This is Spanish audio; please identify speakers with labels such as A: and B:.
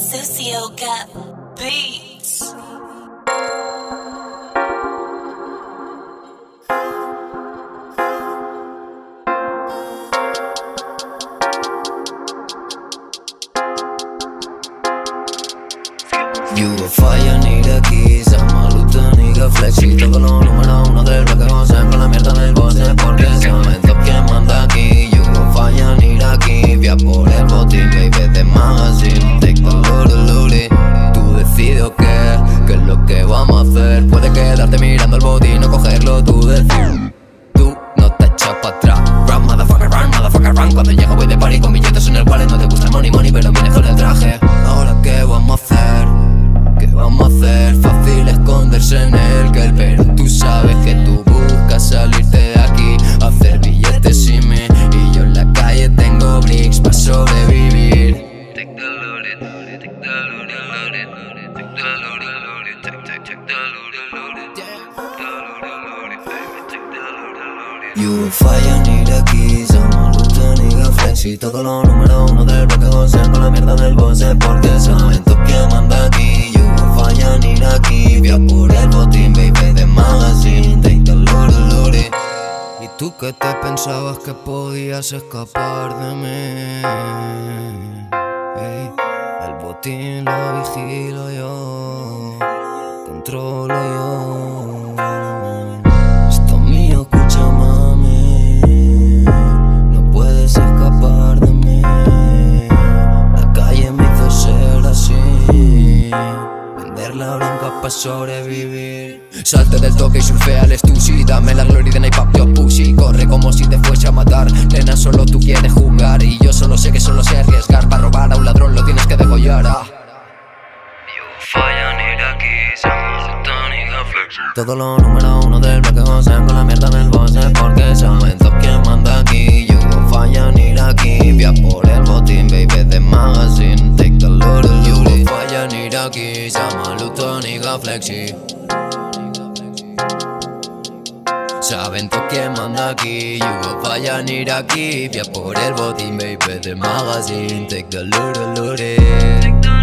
A: Sucio got beats.
B: UFI Niraki, Samaluta, Niga Flexi. Todo lo número uno del bloque gozan con la mierda del bosque porque saben top que manda aquí. UFI Niraki, via por el botín, baby de magazine. Take the luri. Tú decides qué es lo que vamos a hacer. Puedes quedarte mirando el botín o cogerlo, tú decides. Tú no te echas para atrás. Run, motherfucker, run. Cuando llego voy de party con billetes en el wallet. No te gusta el money, pero vienes con el traje. Ahora qué vamos a hacer. ¿Qué vamos a hacer? Fácil esconderse en el que pero tú sabes que tú buscas salirte de aquí, hacer billetes sin mí. Y yo en la calle tengo bricks para sobrevivir. Take the loaded, take the loaded, take the loaded, take the loaded. UFI Niraki, Samaluta, Niga Flexi. Todo lo número uno del bloque gozan con la mierda del bosque porque saben top que manda aquí. UFI Niraki, via por el botín, baby de magazine. Take the luri. ¿Y tú qué te pensabas que podías escapar de mí? Hey, el botín lo vigilo yo, controlo yo. Esto es mío, escucha mami, no puedes escapar de mí. La calle me hizo ser así, vender la bronca para sobrevivir. Salte del toque y surfea al Stussy. Dame la gloria de Naipap, yo pussy. Corre como si te fuese a matar. Nena, solo tú quieres jugar y yo solo sé que solo sé arriesgar. Para robar a un ladrón lo tienes que degollar. Todo lo número uno del bloque gozan con la mierda del bosque porque saben top que manda aquí. UFI Niraki, via por el botín, baby de magazine. Take the luri. UFI Niraki, Samaluta, Niga Flexi. Saben top que manda aquí. UFI Niraki, via por el botín, baby de magazine. Take the luri.